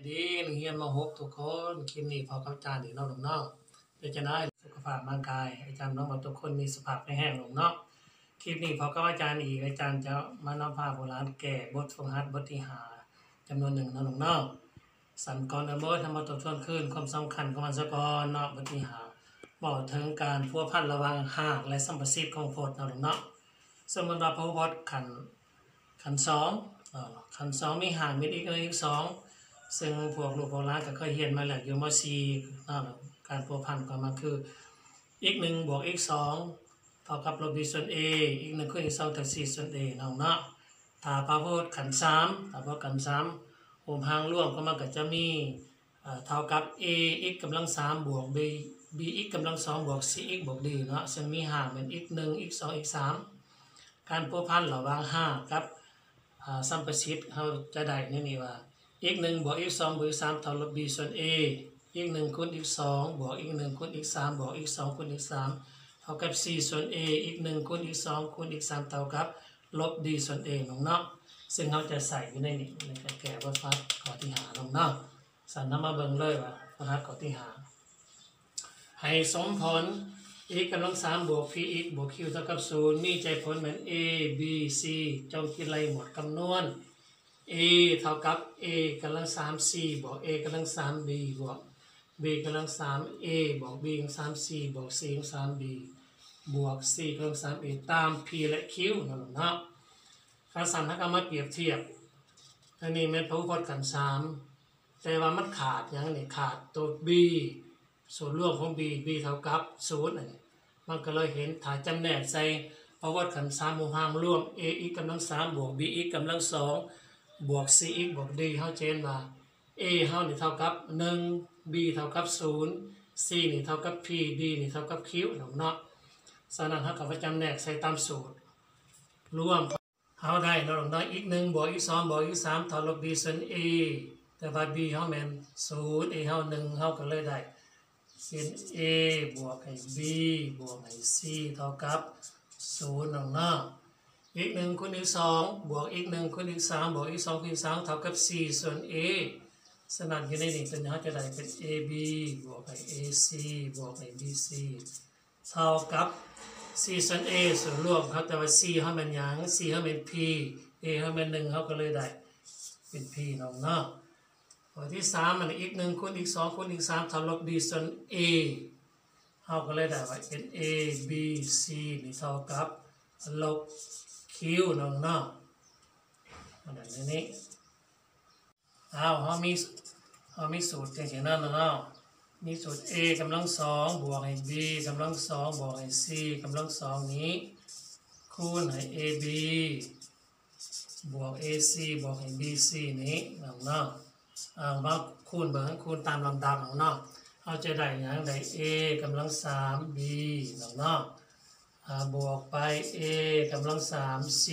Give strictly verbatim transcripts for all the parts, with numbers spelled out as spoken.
ดีนักเรียนม .หก ทุกคนคลิปนี้พอกับอาจารย์อีกเนาะน้องๆเป็นจะได้สุขภาพร่างกายอาจารย์น้องๆทุกคนมีสุขภาพแห้งลงเนาะคลิปนี้พอกับอาจารย์อีกอาจารย์จะมานำพาโบราณแก่บทฝึกหัดบทที่ห้าจำนวนหนึ่งเนาะน้องๆสันก่อนเบทำมาตัวชวนขึ้นความสำคัญของมันซะก่อนเนาะบทที่ห้าบอกถึงการพัวพันระหว่างหากและสัมประสิทธิ์ของพจน์เนาะน้องๆสมมติว่าพระพจน์ขันขันสองขันสองมีหากมีอีกเลยอีกสองซึ่งพวกลูกพวกหลานก็เคยเรียนมาแล้วอยู่ม .สี่ การพัวพันก็มาคืออีกหนึ่งบวกอีกสองเท่ากับลบ b ส่วน a อีกหนึ่งคูณอีกสองเท่าสี่ส่วน a น้องเนาะถ้าพระพูดขันสามถ้าพระขันสามโหมหางร่วมก็มันก็จะมีเท่ากับ a x กำลังสามบวก b b x กำลังสองบวก c x บวก d เนาะซึ่งมีห่างเป็น x หนึ่ง x สอง x สามการพัวพันระหว่างห้ากับสัมประสิทธิ์เขาจะได้นี่นี่ว่า x หนึ่งบวก x สองบวก x สามเท่าลบ b ส่วน a x หนึ่งคูณ x สองบวก x หนึ่งคูณ x สามบวก x สองคูณ x สามเท่ากับ c ส่วน a x หนึ่งคูณ x สองคูณ x สามเท่ากับลบ d ส่วน a น้องเนาะซึ่งเขาจะใส่อยู่ในนี้ในการแก้บทพัดข้อที่หาน้องเนาะสันนำมาเบิ่งเลยว่าบทพัดข้อที่หาให้สมผล x กำลังสามบวก px บวก q เท่ากับศูนย์มีใจผลเหมือน a b c จงคิดไล่หมดคำนวณ a เท่ากับ a กำลังสาม c บวก a กำลังสาม b บวก b กำลังสาม a บวก b กำลังสาม c บวก c กำลังสาม b บวก c กำลังสาม a ตาม p และ q นั่นแหละเนาะข้าสันถ้าก็มาเปรียบเทียบอันนี้เป็นพหุพจน์ขันธ์สามแต่ว่ามันขาดอย่างนี้ขาดตัว b ส่วนร่วมของ b b เท่ากับศูนย์มันก็เลยเห็นถ่ายจำแนกใส่พหุพจน์ขันธ์สามมุมห่างร่วม a x กำลังสามบวก b x กำลังสองบวก c x บวก d เท่าเจนว่า a เท่านี่เท่ากับหนึ่ง b เท่ากับศูนย์ c นี่เท่ากับ p d นี่เท่ากับ q เนาะฉะนั้นเท่ากับจำแนกใส่ตามสูตรรวมเท่าได้เนาะน้อยอีกหนึ่งบวกอีกสองบวกอีกสามเท่าลบ b ส่วน a แต่ว่า b เท่าแมนศูนย์ a เท่าหนึ่งเท่ากันเลยได้เส้น a บวกให้ b บวกให้ c เท่ากับศูนย์เนาะอีกหนึ่งคูณอีกสองบวกอีกหนึ่งคูณอีกสามบวกอีกสองคูณอีกสามเท่ากับสี่ส่วน a สนั่นอยู่ในนี้เป็นเขาจะได้เป็น ab บวกให้ ac บวกให้ bc เท่ากับสี่ส่วน a ส่วนรวมครับแต่ว่า c เขาเป็นอย่าง c เขาเป็น p a เขาเป็นหนึ่งเขาก็เลยได้เป็น p น้องเนาะข้อที่สามมันอีกหนึ่งคูณอีกสองคูณอีกสามเท่าลบ b ส่วน a เขาก็เลยได้ว่าเป็น a b c นี่เท่ากับลบคิวน้องเนาะอันนี้เอาเขามีเขามีสูตรอย่างเช่นนั้นเนาะมีสูตร a กำลังสองบวกให้ b กำลังสองบวกให้ c กำลังสองนี้คูณให้ ab บวก ac บวกให้ bc นี้น้องเนาะเอามาคูณเบิ่งคูณตามลำดับน้องเนาะเขาจะได้อย่างได้ a กำลังสาม b น้องเนาะบวกไป a กำลังสาม c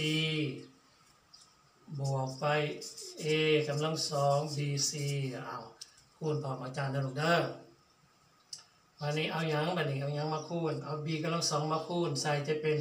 บวกไป a กำลังสอง bc เอาคูณพร้อมอาจารย์นะลูกเด้อวันนี้เอาอย่างบัดนี้เอาอย่างมาคูณเอา b กำลังสองมาคูณใส่จะเป็น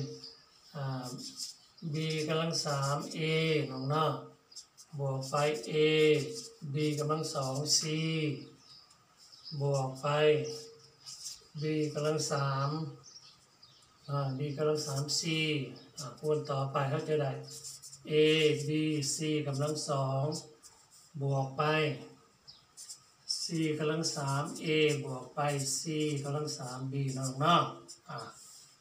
b กำลังสาม a น้องเนาะบวกไป a b กำลังสอง c บวกไป b กำลังสามอ่า b กำลังสาม c อ่าคูณต่อไปเขาจะได้ a b c กำลังสองบวกไป c กำลังสาม a บวกไป c กำลังสาม b น้องเนาะอ่า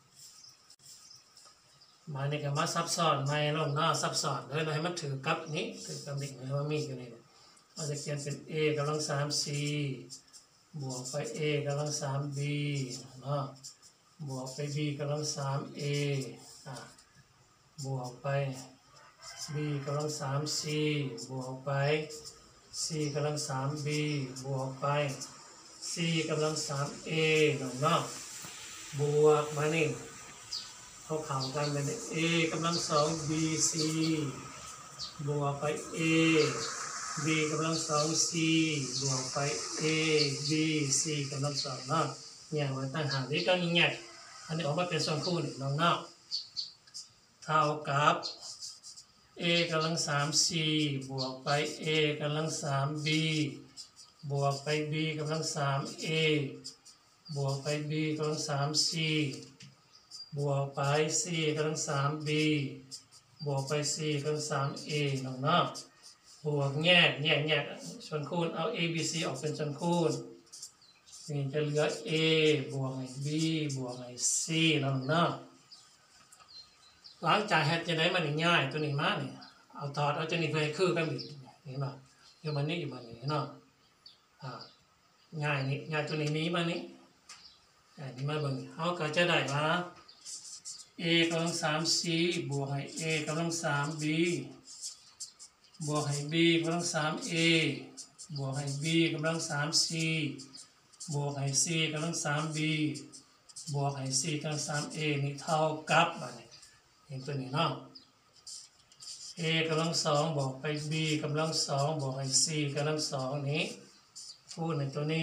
มาในกับมาซับซ้อนไม่ลงเนาะซับซ้อนเลยเราให้มันถือกับนี้ถือกับนี้ให้มันมีอยู่นี่เราจะเขียนเป็น a กำลังสาม c บวกไป a กำลังสาม b เนาะบวกไป b กำลังสาม a อ่าบวกไป b กำลังสาม c บวกไป c กำลังสาม b บวกไป c กำลังสาม a เนาะบวกมานี่เขาข่าวกันเป็น a กำลังสอง bc บวกไป a b กำลังสอง c บวกไป a b c กำลังสองเนาะเนี่ยมันตั้งหากนี้ก็ยิ่งใหญ่อันนี้ออกมาเป็นส่วนคูณน้องเนาะเท่ากับ a กำลังสาม c บวกไป a กำลังสาม b บวกไป b กำลังสาม a บวกไป b กำลังสาม c บวกไป c กำลังสาม b บวกไป c กำลังสาม a น้องเนาะบวกแยกแยกแยกส่วนคูณเอา a b c ออกเป็นส่วนคูณนี่จะเหลือ a บวกให้ b บวกให้ c น้องเนาะหลังจากเฮ็ดจะได้มันง่ายตัวนี้มาเนี่ยเอาถอดเอาตัวนี้ไปคือกันอีกเห็นป่ะอยู่มันนี่อยู่มันนี่เนาะอ่าง่ายนี่ง่ายตัวนี้นี้มานี่อ่านี่มาเบิ่งเฮาก็จะได้ว่า a กำลังสาม c บวกให้ a กำลังสาม b บวกให้ b กำลังสาม a บวกให้ b กำลังสาม c บวกให้ c กำลังสาม b บวกให้ c กำลังสาม a นี่เท่ากับบัดนี้เห็นตัวนี้เนาะ a กำลังสองบวกไป b กำลังสองบวกให้ c กำลังสองนี้คูณในตัวนี้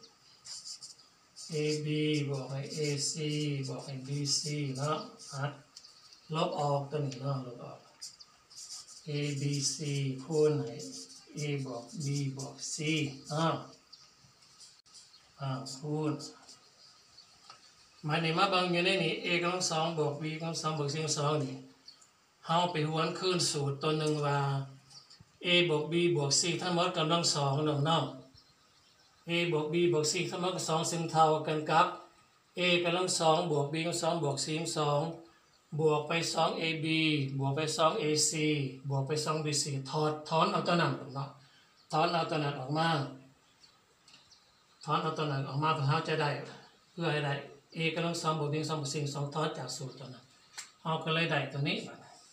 ab บวกให้ ac บวกให้ bc เนาะอัดลบออกตัวนี้เนาะลบออก abc คูณให้ a บวก b บวก c เนาะอ่าคูณมาในมาเบิ่งอยู่ในนี้ a กำลังสองบวก b กำลังสองบวก c กำลังสองนี่เฮาไปหวนคืนสูตรตัวหนึ่งว่า a บวก b บวก c ทั้งหมดกำลังสองน้องเนาะ a บวก b บวก c ทั้งหมดสองซึ่งเท่ากันกับ a กำลังสองบวก b กำลังสองบวก c กำลังสองบวกไป สอง ab บวกไป สอง ac บวกไป สอง bc ถอดถอนเอาตัวนั้นเนาะถอนเอาตัวนั้นออกมาถอนเอาตัวนั้นออกมาเพื่อเฮาจะได้เพื่อให้ได้ a กำลังสองบวก b กำลังสองบวก c กำลังสองถอนจากสูตรตัวนั้นเฮาก็เลยได้ตัวนี้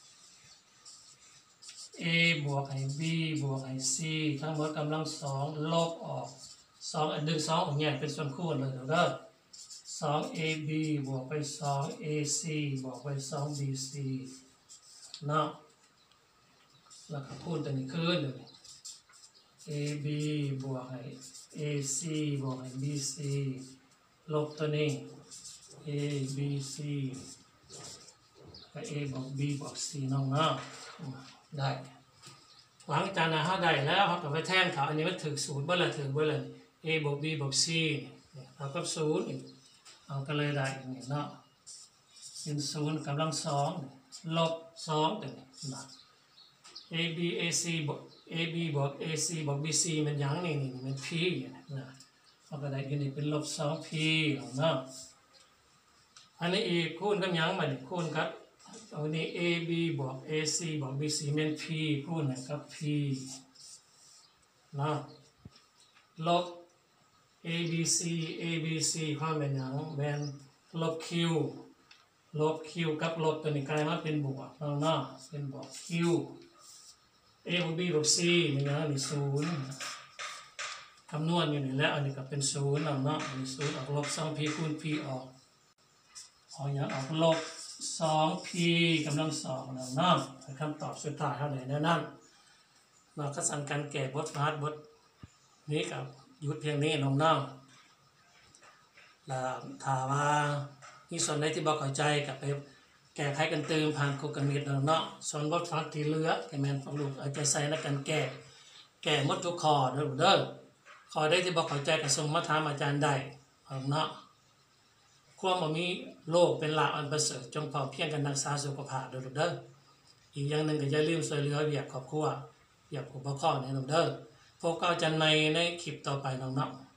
a บวกให้ b บวกให้ c ทั้งหมดกำลังสองลบออกสองอันดึงสองออกแยกเป็นส่วนคูณเลยเด้อสอง ab บวกไปสอง ac บวกไปสอง bc เนาะแล้วก็คูณตัวนี้คืนเลย ab บวกให้ ac บวกให้ bc ลบตัวนี้ abc กับ a บวก b บวก c น้องเนาะได้หลังจากนั้นเขาได้แล้วเขาก็ไปแทนเขาอันนี้มันถึงศูนย์เมื่อไรถึงเมื่อไร a บวก b บวก c เท่ากับศูนย์เอาก็เลยได้อย่างนี้เนาะเป็นศูนย์กำลังสองลบสองตัวนี้นะ a b ac บวก a b บวก ac บวก bc มันยังนี่นี่มัน p นะเอาก็ได้กันนี่เป็นลบสอง p เนาะอันนี้อีกคูณกับยังมาดิคูณครับเอานี้ ab บวก ac บวก bc เป็น p คูณกับ p นะลบ abc abc ความเป็นอย่างเป็นลบ q ลบ q กับลบตัวนี้กลายมาเป็นบวกเนาะเนาะเป็นบวก q a บวก b บวก c นี่นะนี่ศูนย์คำนวณอยู่นี่แล้วอันนี้ก็เป็นศูนย์เนาะเนาะอันนี้ศูนย์ออกลบสอง p คูณ p ออกออกอย่างออกลบสอง p กำลังสองเนาะเนาะคำตอบสุดท้ายเท่าไหร่นั่นนั่นเราก็สั่งการแก้บทพาร์ทบทนี้กับยุดเพียงนี้น้องน้องแล้วถามว่ามีส่วนไหนที่บอกเข้าใจกับไปแก้ไขกันเติมผ่านโคกันมิดน้องเนาะส่วนบทพาร์ทที่เหลือแกแมนฟังลูกเอาใจใส่ในการแก้แก้หมดทุกข้อเด้อเด้อข้อได้ที่บอกเข้าใจกับส่งมาถามอาจารย์ได้น้องเนาะความบ่มีโลกเป็นลาอันประเสริฐจงพอเพียงกันรักษาสุขภาพเด้อเด้ออีกอย่างหนึ่งก็อย่าลืมช่วยเหลือเวียกครอบครัวอยากผู้ปกครองในน้องเด้อพบกันในในคลิปต่อไปน้องเนาะ